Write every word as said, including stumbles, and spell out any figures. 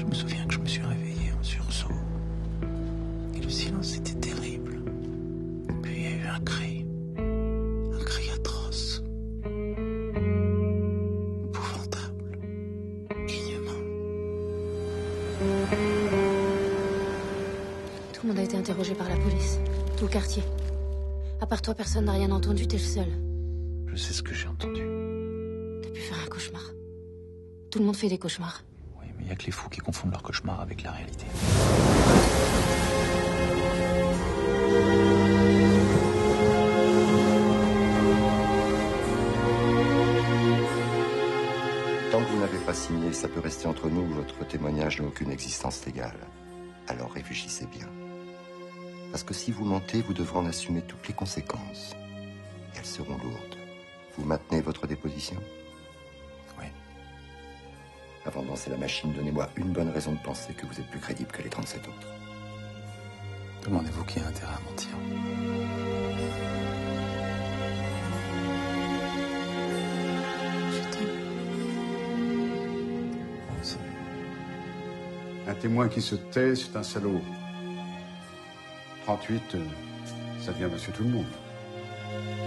Je me souviens que je me suis réveillé en sursaut. Et le silence était terrible. Puis il y a eu un cri. Un cri atroce. Épouvantable. Inhumain. Tout le monde a été interrogé par la police. Tout le quartier. À part toi, personne n'a rien entendu, t'es le seul. Je sais ce que j'ai entendu. T'as pu faire un cauchemar. Tout le monde fait des cauchemars. Oui, mais il n'y a que les fous qui confondent leur cauchemar avec la réalité. Tant que vous n'avez pas signé, ça peut rester entre nous, votre témoignage n'a aucune existence légale. Alors réfléchissez bien. Parce que si vous mentez, vous devrez en assumer toutes les conséquences. Et elles seront lourdes. Vous maintenez votre déposition? Oui. Avant de lancer la machine, donnez-moi une bonne raison de penser que vous êtes plus crédible que les trente-sept autres. Demandez-vous qui a intérêt à mentir. Je t'aime. Moi aussi. Un témoin qui se tait, c'est un salaud. trente-huit, euh, ça devient monsieur tout le monde.